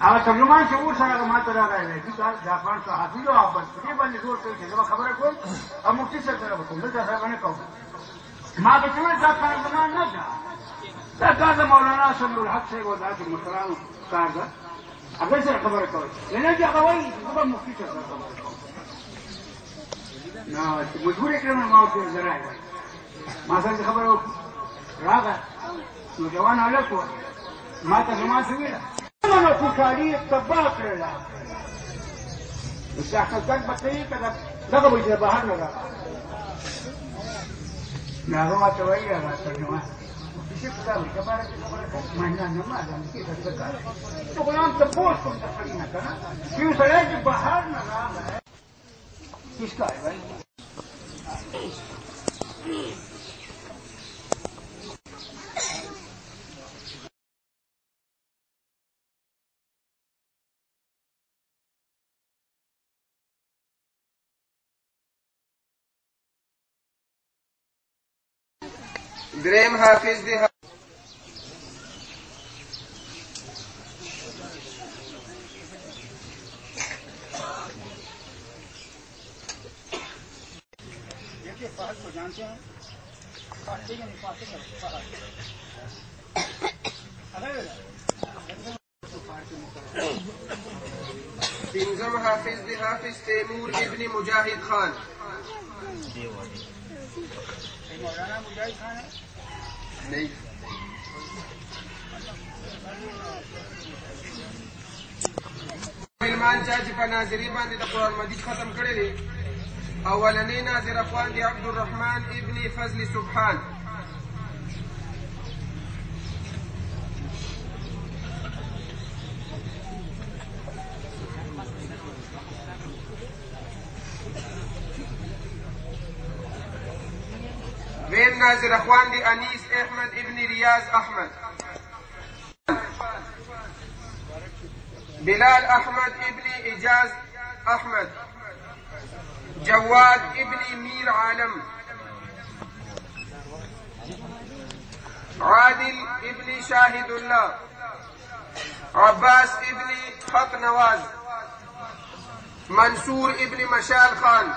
هغه ترجمان چې ور سره ما ته راغلی دی چې دا افغان صحافي او بس دې باندې زور کوي چې زما خبره کوم او مفتي سره سره کوم دا څه باندې کوم ما به څه دا ترجمان نه ده دا دا مولانا صلی الحق صاحب او ذات محترم کار ده هغه سره خبره کوي نه چې هغه وایي زما مفتي سره خبره کوم نه مجبور کړم ما ته زراعي ما سره خبره راغله نو جوان هلک و ما ته زما څه ویله نو کوکاري تباه کړله نو چې حقیقت به کوي که دغه به چې بهر نه راغله نو هغه ما ته ویلي هغه ترجمان کسی پتا وایي که باره کې خبره کوم ما نه نه معلوم کېږي څه کار دی نو غلام تپوس کوم د سړي نه که نه چې یو سړی چې بهر نه راغلی کس کار وایي دریم حافظ دی فہد کو جانتے ہیں پنځم حافظ دی حافظ تیمور ابن مجاہد خان مولانا مجاہد خان ہے نہیں علمان چا چې په ناظري باندې د قرآن مجید ختم کړی دی اولنی ناظر اخوان دی عبدالرحمن ابن فضل سبحان وين ناظر اخوان دي انيس احمد ابن رياض احمد بلال احمد ابن اجاز احمد جواد ابن مير عالم عادل ابن شاهد الله عباس ابن حق نواز منصور ابن مشال خان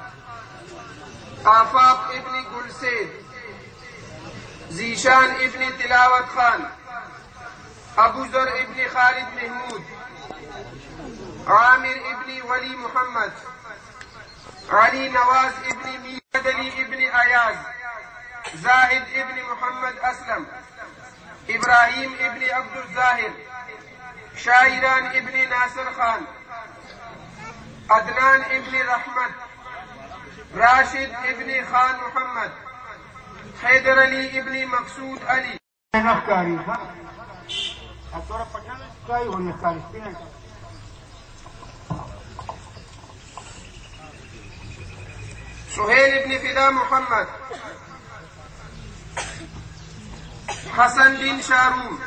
آفاق ابن گلسید زیشان ابن تلاوت خان ابو ذر ابن خالد محمود عامر ابن ولی محمد علی نواز ابن میدلی ابن ایاز زاہد ابن محمد اسلم ابراہیم ابن عبد الظاہر شاعران ابن ناصر خان عدنان ابن رحمت راشد ابن خان محمد حیدر علی ابن مقصود علی نفکاری ها اطورا پٹھان کئی ہو نفکاری سپینا سہیل ابن فدا محمد حسن بن شارون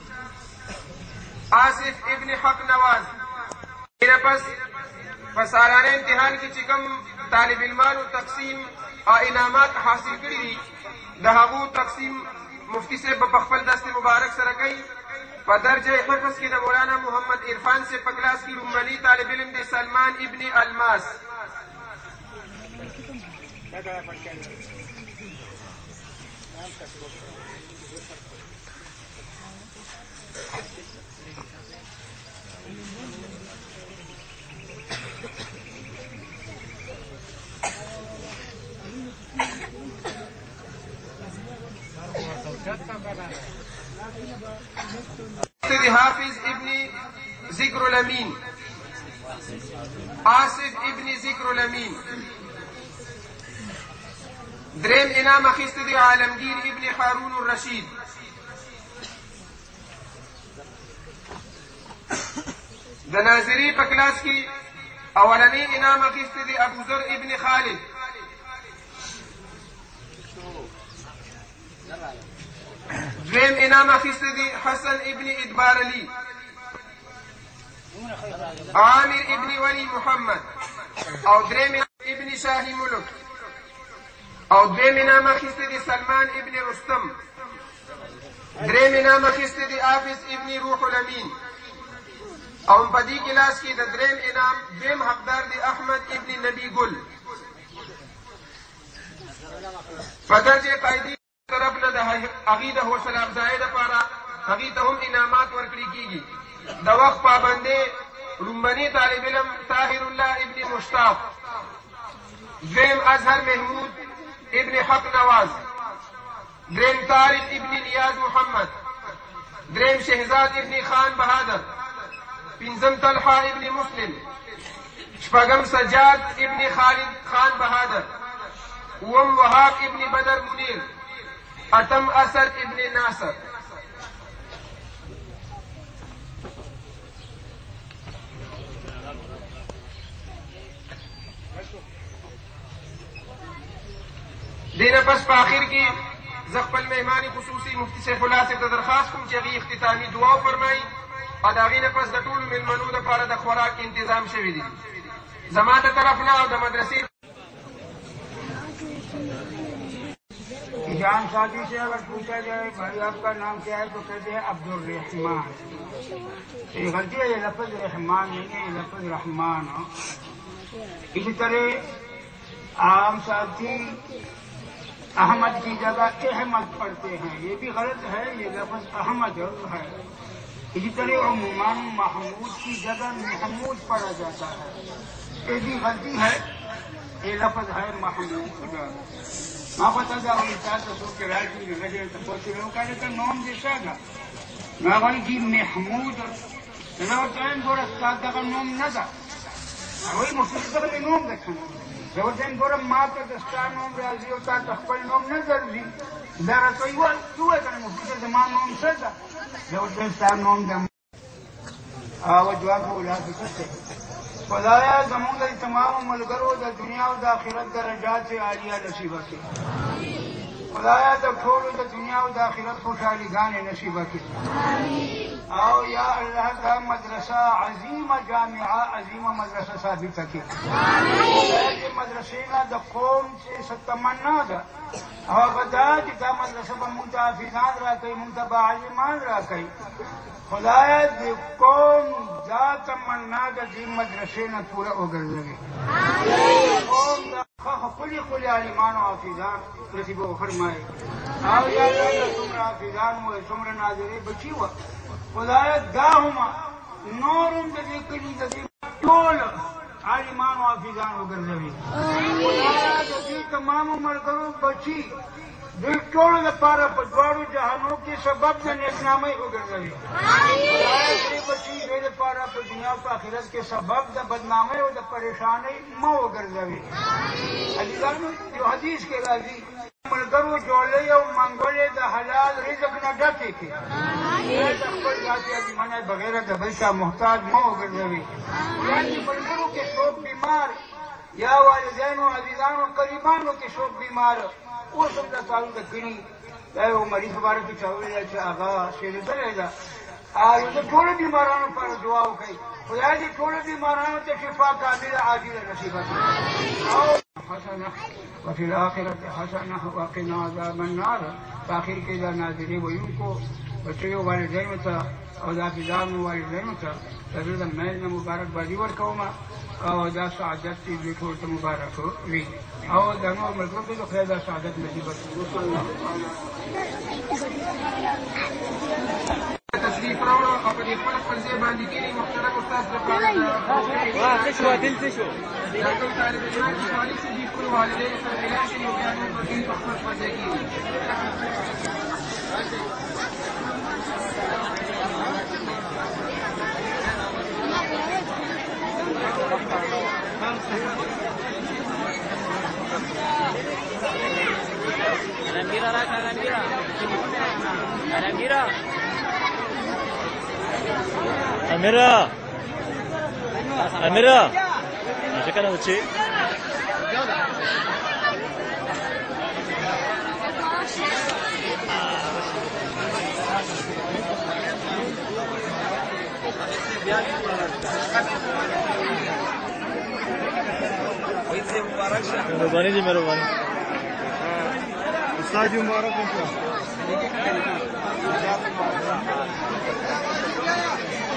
آصف ابن حق نواز میرے پس سالانه امتحان کی چکم طالب علمانو تقسیم انعامات حاصل کړي دي د هغو تقسیم مفتی صاحب په خپل دست مبارک سره کوي په درجه حفظ کې د مولانا محمد عرفان سے په کلاس کې لومړني طالب علم دی سلمان ابن الماس حافظ ابن ذکر الامین آصف ابن ذکر الامین دریم انعام اخیسته دی عالمگیر ابن هارون الرشید د ناظری په کلاس کې اولنی انعام اخیسته دی ابو ذر ابن خالد دویم انعام اخیسته دی حسن ابن ادبار علی عامر ابن ولی محمد او دریم ابن شاہی ملک او دویم انعام اخیسته دی سلمان ابن رستم دریم انعام اخیسته دی حافظ ابن روح الامین او په دې کلاس کې د دریم انعام دویم حقدار دی احمد ابن نبی ګل. په درجه قایدي طرف نه د هغې د حوصله افزایۍ دپاره هغې ته هم انعامات ورکړي کېږي. د وخت پابندۍ لومبني طالب علم طاهر الله ابن مشتاق، دویم اظهر محمود ابن حق نواز، دریم طارق ابن نیاز محمد، دریم شهزاد ابن خان بهادر، پنځم طلحه ابن مسلم، شپږم سجاد ابن خالد خان بهادر، اووم وهاب ابن بدر منیر، اتم اسد ابن ناصر. دینه پس په آخر کې زه خپل مهمان خصوصي مفتي سیف الله صاحب ته درخواست کوم چې هغې اختتامي دعا وفرمایي او د هغې نه پس د ټولو مېلمنو دپاره د خوراک انتظام شوي دي. زما د طرف نه او د مدرسې جان साथी से अगर पूछा जाए भाई आपका नाम क्या है तो कहते हैं अब्दुल रहमान. ये गलती है, ये लफ्ज रहमान नहीं है, ये लफ्ज रहमान हो. इसी तरह आम साथी अहमद की जगह अहमद पढ़ते हैं, ये भी गलत है, ये लफ्ज अहमद है. इसी तरह उम्मान महमूद की जगह महमूद पढ़ा जाता है, ये भी गलती है, ये लफ्ज है महमूद. ما پتا دا وایي تاسو څوک چې راځي نو هغې ته پوښتنه وکړئ ته نوم دې څه ده؟ نو هغه وایي چې محمود. نو ورته وایم ګوره ستا دغه نوم نه ده. هغه وایي مفتي صاحب دې نوم ده که نه؟ زه ورته وایم ګوره ما ته د ستا نوم راځي او تا ته خپل نوم نه درځي. دا راته ووایه که نه مفتي صاحب زما نوم څه ده؟ زه ورته وایم ستا نوم ده او جواب خو ولاړ څه خدایا زمونږ د تمامو ملګرو د دنیا او د آخرت درجات عالیه نصیبه کړي. خدایا د ټولو د دنیا او د آخرت خوشحالیګانې نصیبه کړي. او یا الله دا مدرسه عظیمه جامعه عظیمه مدرسه ثابته کړي. دې مدرسې نه د قوم چې څه تمنا ده هغه دا چې دا مدرسه به مونږ ته حافظان راکوي، مونږ ته به عالمان راکوي. خدایا د قوم دا تمنا د دې مدرسې نه پوره وګرځوي. قوم د خپلې خپلې عالمانو حافظان نصیب وفرمایي. او یا الله د څومره حافظان وو څومره ناظرې بچي وه خدایا دا هم نور هم د دې کلي د دې ټول عالمانو حافظان وګرځوي. خدایا د دې تمامو ملګرو بچي د ټولو لپاره په دواړو جهانو کې سبب د نیکنامۍ وګرځوي. خدایا دې بچي دې لپاره په دنیا او په آخرت کې سبب د بدنامۍ او د پریشانۍ مه وګرځوي. عزیزانو یو حدیث کې راځي ملګرو جوړې او منګولې د حلال رزق نه ډکې کړي. د خپل ذاتي عظیمانه بغیر د بل چا محتاج مه وګرځوي. یعنې ملګرو کې څوک بیمار یا والدینو عزیزانو قریبانو کې څوک بیمار اوس هم دا تاسو د کلي دا یو مریض په باره کې چا وویل چې هغه سېرېدلی ده د ټولو بیمارانو لپاره دعا وکړئ. خدای دې ټولو بیمارانو ته شفا کامله عاجله نصیبه کړي. حسنه وفي الآخرة حسنه وقنا عذاب النار. په آخر کې دا ناظرې ویونکو بچیو والدینو ته او د حافظانو والدینو ته د زړه د میل نه مبارکبادي ورکوم او دا سعادت چې دوی ټول ته مبارک وي او د نور ملګرو ته د خدای دا سعادت نصیبه کړي. تشریف راوړه او په دې خپل خپل ځای باندې کېنئ. محترم استاد لپاره څه شو دل څه شو دا ټول طالب علمان چې فارغ شي دي خپلو والدینو سره ملاو شي او بیا نور به په خپل خپل ځای کېني. Amira, macam mana uci? मेहरबानी जी मेहरबानी. उस्ताद जी मुबारक हो.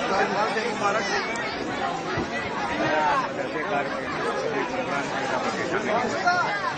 मुबारक